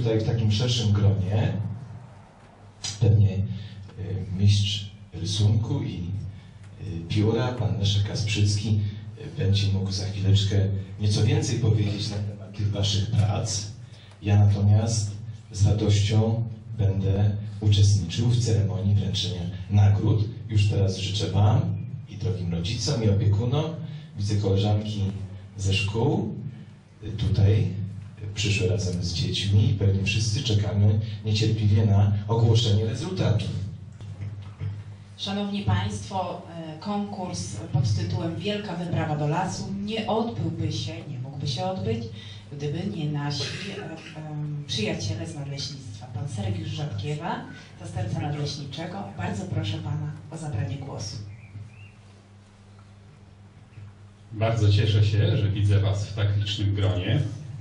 tutaj w takim szerszym gronie. Pewnie mistrz rysunku i pióra, pan Leszek Kasprzycki, będzie mógł za chwileczkę nieco więcej powiedzieć na temat tych waszych prac. Ja natomiast z radością będę uczestniczył w ceremonii wręczenia nagród. Już teraz życzę wam i drogim rodzicom i opiekunom. Widzę koleżanki ze szkół tutaj przyszły razem z dziećmi. Pewnie wszyscy czekamy niecierpliwie na ogłoszenie rezultatów. Szanowni Państwo, konkurs pod tytułem Wielka Wyprawa do lasu nie odbyłby się, nie mógłby się odbyć, gdyby nie nasi przyjaciele z nadleśnictwa. Pan Sergiusz Rzadkiewa, zastępca nadleśniczego. Bardzo proszę Pana o zabranie głosu. Bardzo cieszę się, że widzę Was w tak licznym gronie.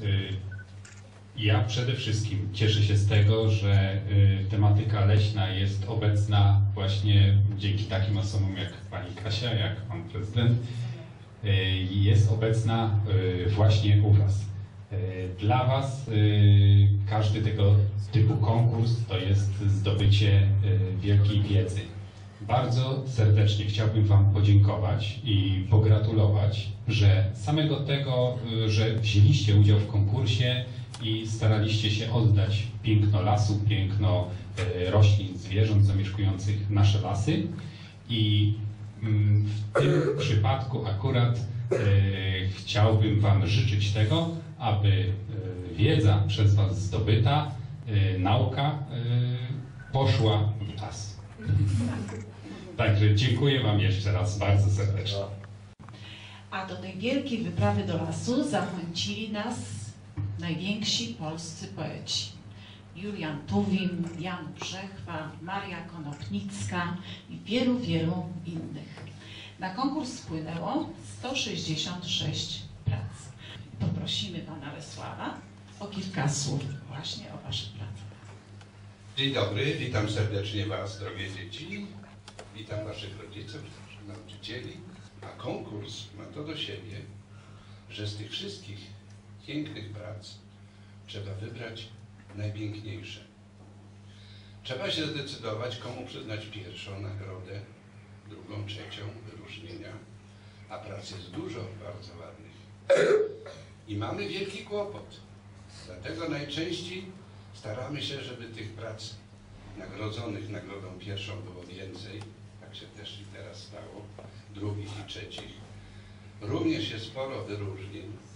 Ja przede wszystkim cieszę się z tego, że tematyka leśna jest obecna właśnie dzięki takim osobom jak Pani Kasia, jak Pan Prezydent. Jest obecna właśnie u Was. Dla Was każdy tego typu konkurs to jest zdobycie wielkiej wiedzy. Bardzo serdecznie chciałbym Wam podziękować i pogratulować, że samego tego, że wzięliście udział w konkursie i staraliście się oddać piękno lasu, piękno roślin, zwierząt zamieszkujących nasze lasy. I w tym przypadku akurat chciałbym Wam życzyć tego, aby wiedza przez Was zdobyta, nauka poszła w las. Także dziękuję Wam jeszcze raz bardzo serdecznie. A do tej wielkiej wyprawy do lasu zachęcili nas najwięksi polscy poeci. Julian Tuwim, Jan Brzechwa, Maria Konopnicka i wielu, wielu innych. Na konkurs spłynęło 166 prac. Poprosimy Pana Lesława o kilka słów właśnie o Waszych pracach. Dzień dobry, witam serdecznie Was, drogie dzieci. Witam Waszych rodziców, nauczycieli. A konkurs ma to do siebie, że z tych wszystkich pięknych prac trzeba wybrać najpiękniejsze. Trzeba się zdecydować, komu przyznać pierwszą nagrodę, drugą, trzecią, wyróżnienia. A prac jest dużo bardzo ładnych. I mamy wielki kłopot. Dlatego najczęściej staramy się, żeby tych prac nagrodzonych nagrodą pierwszą było więcej. Tak się też i teraz stało. Drugich i trzecich. Również jest sporo wyróżnień.